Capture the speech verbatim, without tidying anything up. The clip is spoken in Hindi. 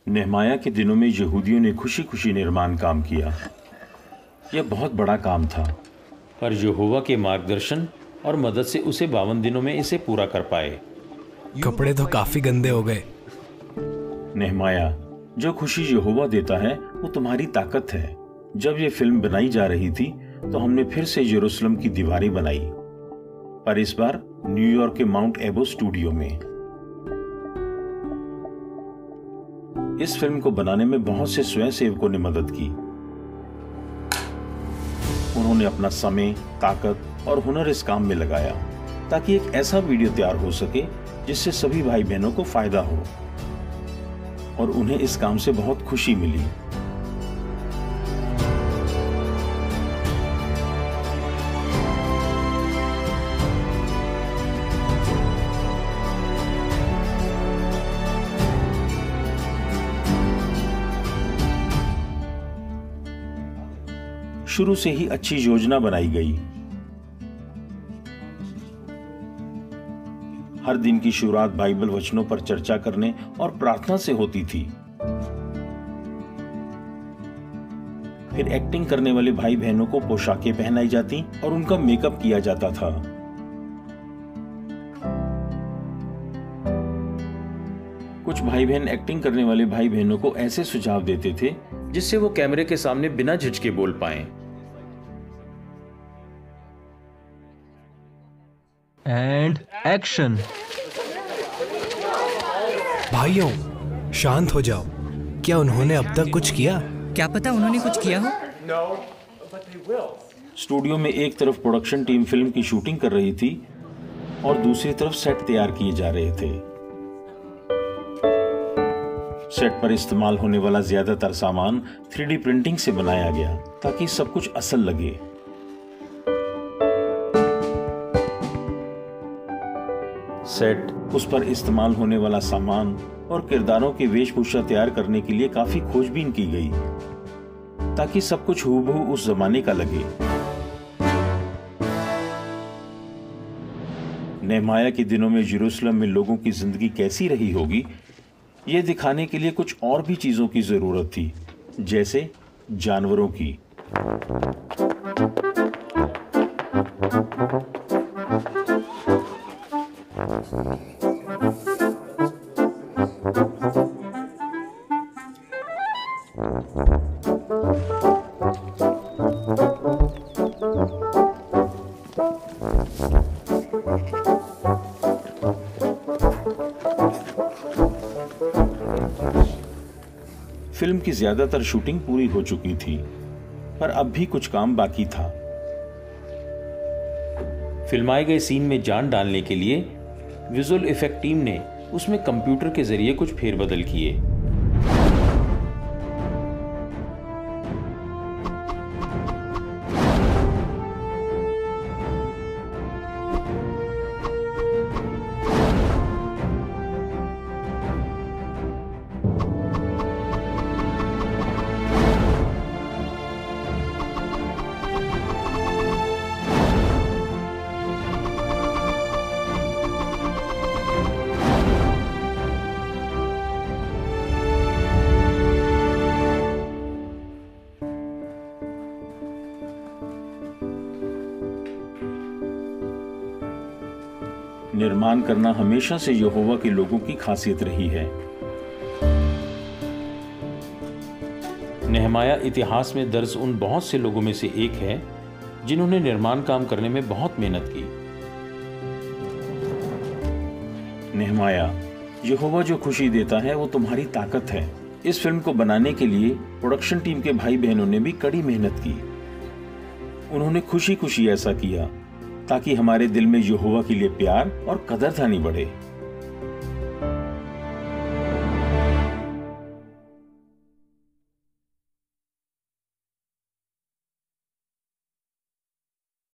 नेहमाया के दिनों में यहूदियों ने खुशी खुशी निर्माण काम किया। यह बहुत बड़ा काम था, पर यहोवा के मार्गदर्शन और मदद से उसे बावन दिनों में इसे पूरा कर पाए। कपड़े तो काफी गंदे हो गए। नेहमाया, जो खुशी यहोवा देता है वो तुम्हारी ताकत है। जब ये फिल्म बनाई जा रही थी तो हमने फिर से यरूशलेम की दीवारें बनाई, पर इस बार न्यूयॉर्क के माउंट एबो स्टूडियो में। इस फिल्म को बनाने में बहुत से स्वयंसेवकों ने मदद की। उन्होंने अपना समय, ताकत और हुनर इस काम में लगाया ताकि एक ऐसा वीडियो तैयार हो सके जिससे सभी भाई बहनों को फायदा हो, और उन्हें इस काम से बहुत खुशी मिली। शुरू से ही अच्छी योजना बनाई गई। हर दिन की शुरुआत बाइबल वचनों पर चर्चा करने और प्रार्थना से होती थी। फिर एक्टिंग करने वाले भाई बहनों को पोशाकें पहनाई जाती और उनका मेकअप किया जाता था। कुछ भाई बहन एक्टिंग करने वाले भाई बहनों को ऐसे सुझाव देते थे जिससे वो कैमरे के सामने बिना झिझके बोल पाएं। And action. भाइयों, शांत हो जाओ। क्या उन्होंने अब तक कुछ किया? क्या पता उन्होंने कुछ किया हो। स्टूडियो में एक तरफ प्रोडक्शन टीम फिल्म की शूटिंग कर रही थी और दूसरी तरफ सेट तैयार किए जा रहे थे। सेट पर इस्तेमाल होने वाला ज्यादातर सामान थ्री डी प्रिंटिंग से बनाया गया ताकि सब कुछ असल लगे। सेट, उस पर इस्तेमाल होने वाला सामान और किरदारों की वेशभूषा तैयार करने के लिए काफी खोजबीन की गई ताकि सब कुछ हूबहू उस जमाने का लगे। नेहमाया के दिनों में यरूशलेम में लोगों की जिंदगी कैसी रही होगी, यह दिखाने के लिए कुछ और भी चीजों की जरूरत थी, जैसे जानवरों की। फिल्म की ज्यादातर शूटिंग पूरी हो चुकी थी, पर अब भी कुछ काम बाकी था। फिल्माए गए सीन में जान डालने के लिए विजुअल इफेक्ट टीम ने उसमें कंप्यूटर के जरिए कुछ फेरबदल किए। निर्माण करना हमेशा से यहोवा के लोगों की खासियत रही है। नेहमाया इतिहास में दर्ज उन बहुत से लोगों में से एक है जिन्होंने निर्माण काम करने में बहुत मेहनत की। नेहमाया, यहोवा जो खुशी देता है वो तुम्हारी ताकत है। इस फिल्म को बनाने के लिए प्रोडक्शन टीम के भाई बहनों ने भी कड़ी मेहनत की। उन्होंने खुशी खुशी ऐसा किया ताकि हमारे दिल में यहोवा के लिए प्यार और कदरदानी बढ़े।